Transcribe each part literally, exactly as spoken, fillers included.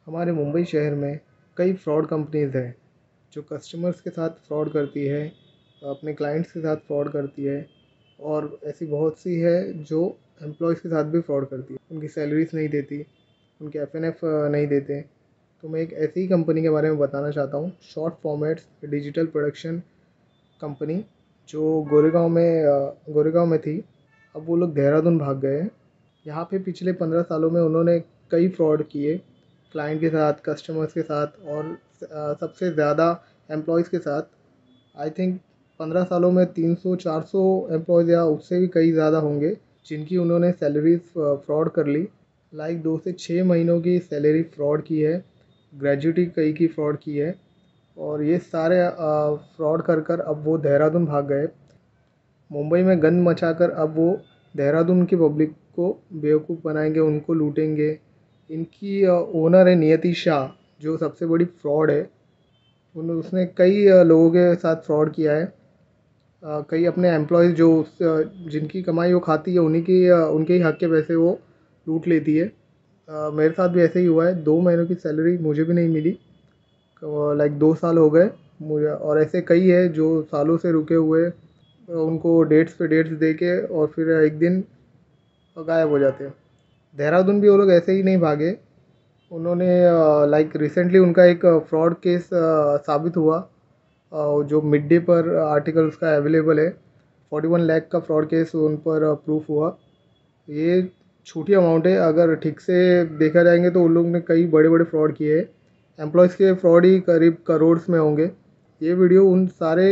हमारे मुंबई शहर में कई फ्रॉड कंपनीज़ हैं जो कस्टमर्स के साथ फ्रॉड करती है, अपने क्लाइंट्स के साथ फ्रॉड करती है और ऐसी बहुत सी है जो एम्प्लॉयज़ के साथ भी फ्रॉड करती है। उनकी सैलरीज़ नहीं देती, उनके एफ एन एफ नहीं देते। तो मैं एक ऐसी ही कंपनी के बारे में बताना चाहता हूँ, short formats digital production company, जो गोरेगांव में अ, गोरेगांव में थी। अब वो लोग देहरादून भाग गए हैं। यहाँ पे पिछले पंद्रह सालों में उन्होंने कई फ्रॉड किए, क्लाइंट के साथ, कस्टमर्स के साथ और अ, सबसे ज़्यादा एम्प्लॉयज़ के साथ। आई थिंक पंद्रह सालों में तीन सौ चार सौ एम्प्लॉयज़ या उससे भी कई ज़्यादा होंगे जिनकी उन्होंने सैलरीज फ्रॉड कर ली। लाइक दो से छः महीनों की सैलरी फ्रॉड की है, ग्रेजुटी कई की फ्रॉड की है। और ये सारे फ्रॉड कर कर अब वो देहरादून भाग गए। मुंबई में गंद मचाकर अब वो देहरादून की पब्लिक को बेवकूफ़ बनाएंगे, उनको लूटेंगे। इनकी ओनर है नियति शाह, जो सबसे बड़ी फ्रॉड है। उन उसने कई अ, लोगों के साथ फ्रॉड किया है। अ, कई अपने एम्प्लॉयज़ जो उस अ, जिनकी कमाई वो खाती है, उन्हीं की अ, उनके ही हक के पैसे वो लूट लेती है। अ, मेरे साथ भी ऐसे ही हुआ है। दो महीनों की सैलरी मुझे भी नहीं मिली। लाइक दो साल हो गए मुझे, और ऐसे कई है जो सालों से रुके हुए, अ, उनको डेट्स पे डेट्स दे के और फिर एक दिन गायब हो जाते हैं। देहरादून भी वो लोग ऐसे ही नहीं भागे। उन्होंने लाइक रिसेंटली उनका एक फ्रॉड केस साबित हुआ, अ, जो मिड डे पर आर्टिकल उसका अवेलेबल है। फोर्टी वन लाख का फ्रॉड केस उन पर प्रूफ हुआ। ये छोटी अमाउंट है, अगर ठीक से देखा जाएंगे तो उन लोग ने कई बड़े बड़े फ्रॉड किए हैं। एम्प्लॉयज़ के फ्रॉड ही करीब करोड़ में होंगे। ये वीडियो उन सारे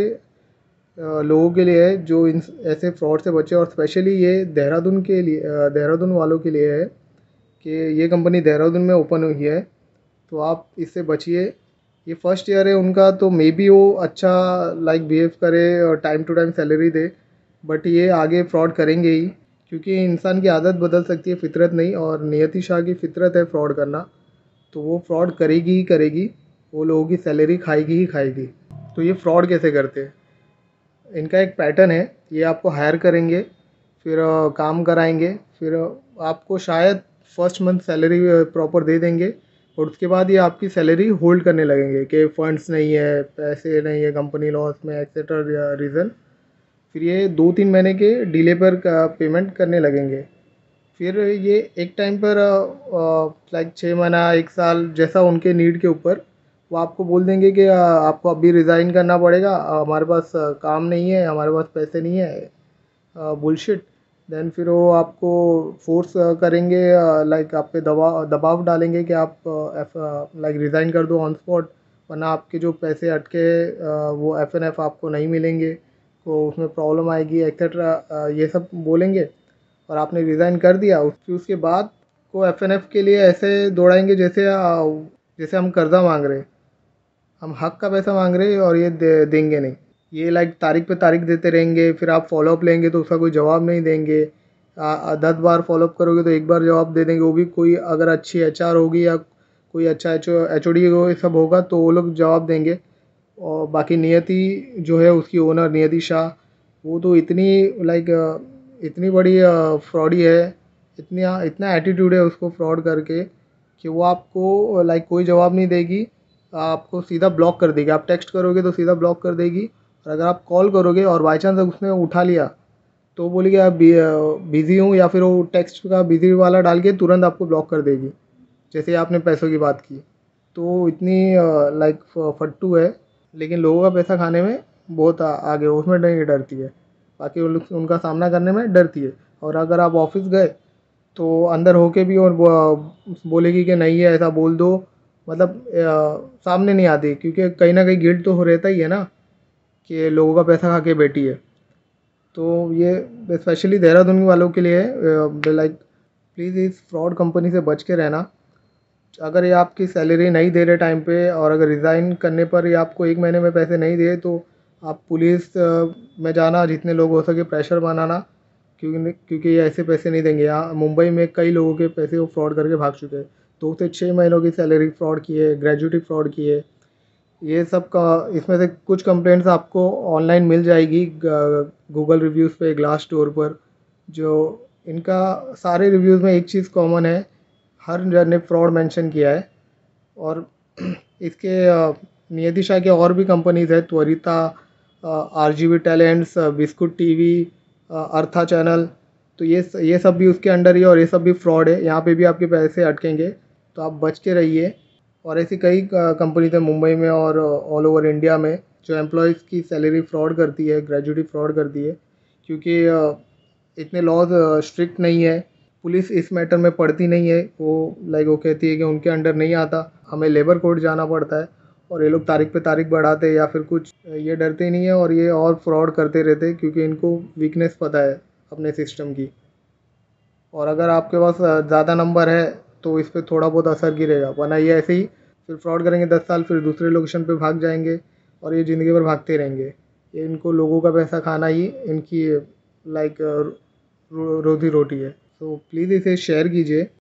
अ, लोगों के लिए है जो इन ऐसे फ्रॉड से बचे, और स्पेशली ये देहरादून के लिए, अ, देहरादून वालों के लिए है कि ये कंपनी देहरादून में ओपन हुई है, तो आप इससे बचिए। ये फर्स्ट ईयर है उनका, तो मे बी वो अच्छा लाइक बिहेव करे और टाइम टू टाइम सैलरी दे, बट ये आगे फ्रॉड करेंगे ही, क्योंकि इंसान की आदत बदल सकती है, फितरत नहीं। और नियति शाह की फितरत है फ्रॉड करना, तो वो फ्रॉड करेगी ही करेगी। वो लोगों की सैलरी खाएगी ही खाएगी। तो ये फ्रॉड कैसे करते हैं? इनका एक पैटर्न है। ये आपको हायर करेंगे, फिर अ, काम कराएंगे, फिर अ, आपको शायद फर्स्ट मंथ सैलरी प्रॉपर दे देंगे, और उसके बाद ये आपकी सैलरी होल्ड करने लगेंगे कि फंड्स नहीं है, पैसे नहीं है, कंपनी लॉस में, एक्सेट्रा रीज़न। फिर ये दो तीन महीने के डिले पर पेमेंट करने लगेंगे। फिर ये एक टाइम पर लाइक छः महीना, एक साल, जैसा उनके नीड के ऊपर, वो आपको बोल देंगे कि अ, आपको अभी रिज़ाइन करना पड़ेगा, अ, हमारे पास अ, काम नहीं है, हमारे पास पैसे नहीं है, बुलशिट। देन फिर वो आपको फोर्स करेंगे, लाइक आप पे दबाव दबाव डालेंगे कि आप लाइक रिज़ाइन कर दो ऑन स्पॉट, वरना आपके जो पैसे अटके अ, वो एफ एन एफ आपको नहीं मिलेंगे, तो उसमें प्रॉब्लम आएगी, एक्सेट्रा ये सब बोलेंगे। और आपने रिज़ाइन कर दिया, उस फिर उसके बाद को एफ एन एफ के लिए ऐसे दौड़ाएंगे जैसे अ, जैसे हम कर्जा मांग रहे हैं, हम हक का पैसा मांग रहे हैं और ये दे, देंगे नहीं। ये लाइक तारीख पे तारीख देते रहेंगे, फिर आप फॉलोअप लेंगे तो उसका कोई जवाब नहीं देंगे। आ, आ, दस बार फॉलोअप करोगे तो एक बार जवाब दे देंगे, वो भी कोई अगर अच्छी एच आर होगी या कोई अच्छा एच एच ओ डी हो, ये सब होगा तो वो लोग जवाब देंगे। और बाकी नियति जो है, उसकी ओनर नियति शाह, वो तो इतनी लाइक इतनी बड़ी फ्रॉडी है, इतनी इतना एटीट्यूड है उसको फ्रॉड करके, कि वो आपको लाइक कोई जवाब नहीं देगी, आपको सीधा ब्लॉक कर देगी। आप टेक्स्ट करोगे तो सीधा ब्लॉक कर देगी, और अगर आप कॉल करोगे और बाई चांस उसने उठा लिया तो बोलेगी आप बिज़ी हूँ, या फिर वो टेक्स्ट का बिज़ी वाला डाल के तुरंत आपको ब्लॉक कर देगी, जैसे आपने पैसों की बात की। तो इतनी लाइक फट्टू है, लेकिन लोगों का पैसा खाने में बहुत आ- आगे, उसमें नहीं डरती है। बाकी उन लोग उनका सामना करने में डरती है। और अगर आप ऑफिस गए तो अंदर होके भी और बो- बोलेगी कि नहीं है, ऐसा बोल दो। मतलब अ, सामने नहीं आती, क्योंकि कहीं ना कहीं गिल्ट तो हो रहता ही है ना, कि लोगों का पैसा खा के बैठी है। तो ये स्पेशली देहरादून वालों के लिए है, लाइक प्लीज़ इस फ्रॉड कंपनी से बच के रहना। अगर ये आपकी सैलरी नहीं दे रहे टाइम पे, और अगर रिज़ाइन करने पर ये आपको एक महीने में पैसे नहीं दिए, तो आप पुलिस अ, में जाना, जितने लोग हो सके प्रेशर बनाना, क्योंकि क्योंकि ये ऐसे पैसे नहीं देंगे। यहाँ मुंबई में कई लोगों के पैसे वो फ्रॉड करके भाग चुके हैं। दो से छः महीनों की सैलरी फ्रॉड की है, ग्रेजुटी फ्रॉड की है। ये सब का, इसमें से कुछ कंप्लेंट्स आपको ऑनलाइन मिल जाएगी गूगल रिव्यूज़ पे, ग्लास स्टोर पर। जो इनका सारे रिव्यूज़ में एक चीज़ कॉमन है, हर जन ने फ्रॉड मेंशन किया है। और इसके अ, नियति शाह के और भी कंपनीज़ है, Twarita, RGV talents, biscuit TV, Artha channel. तो ये स ये सब भी उसके अंडर ही है और ये सब भी फ्रॉड है। यहाँ पे भी आपके पैसे अटकेंगे, तो आप बच के रहिए। और ऐसी कई क कंपनीज़ है मुंबई में और ऑल ओवर इंडिया में, जो एम्प्लॉइज़ की सैलरी फ्रॉड करती है, ग्रेजुइटी फ्रॉड करती है। क्योंकि अ, इतने लॉज़ स्ट्रिक्ट नहीं है, पुलिस इस मैटर में पड़ती नहीं है। वो लाइक वो कहती है कि उनके अंडर नहीं आता, हमें लेबर कोर्ट जाना पड़ता है। और ये लोग तारीख पे तारीख बढ़ाते हैं या फिर कुछ, ये डरते ही नहीं है और ये और फ्रॉड करते रहते हैं क्योंकि इनको वीकनेस पता है अपने सिस्टम की। और अगर आपके पास ज़्यादा नंबर है तो इस पे थोड़ा बहुत असर गिरेगा, वरना ये ऐसे ही फिर फ्रॉड करेंगे दस साल, फिर दूसरे लोकेशन पे भाग जाएंगे और ये ज़िंदगी भर भागते रहेंगे। ये इनको लोगों का पैसा खाना ही इनकी लाइक रो, रोज़ी रोटी है। तो प्लीज़ इसे शेयर कीजिए